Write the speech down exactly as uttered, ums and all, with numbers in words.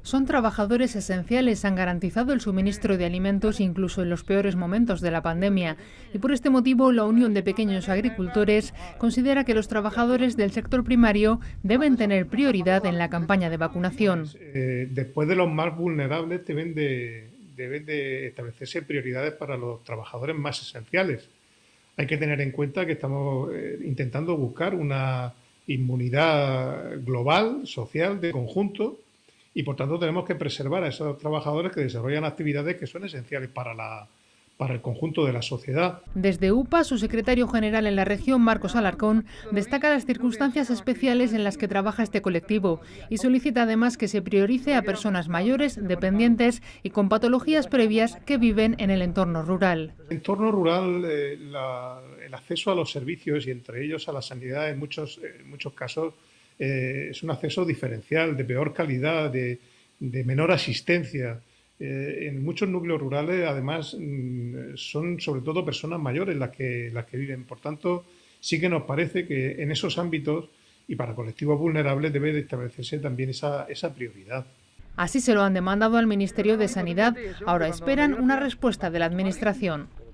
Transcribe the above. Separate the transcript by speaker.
Speaker 1: Son trabajadores esenciales, han garantizado el suministro de alimentos incluso en los peores momentos de la pandemia. Y por este motivo, la Unión de Pequeños Agricultores considera que los trabajadores del sector primario deben tener prioridad en la campaña de vacunación.
Speaker 2: Eh, después de los más vulnerables deben de, deben de establecerse prioridades para los trabajadores más esenciales. Hay que tener en cuenta que estamos eh, intentando buscar una inmunidad global, social, de conjunto, y por tanto tenemos que preservar a esos trabajadores que desarrollan actividades que son esenciales para, la, para el conjunto de la sociedad.
Speaker 1: Desde U P A, su secretario general en la región, Marcos Alarcón, destaca las circunstancias especiales en las que trabaja este colectivo y solicita además que se priorice a personas mayores, dependientes y con patologías previas que viven en el entorno rural.
Speaker 2: En el entorno rural, eh, la, el acceso a los servicios y entre ellos a la sanidad en muchos, en muchos casos eh, es un acceso diferencial, de peor calidad, de, de menor asistencia. Eh, en muchos núcleos rurales, además, mmm, son sobre todo personas mayores las que, las que viven. Por tanto, sí que nos parece que en esos ámbitos y para colectivos vulnerables debe de establecerse también esa, esa prioridad.
Speaker 1: Así se lo han demandado al Ministerio de Sanidad. Ahora esperan una respuesta de la Administración.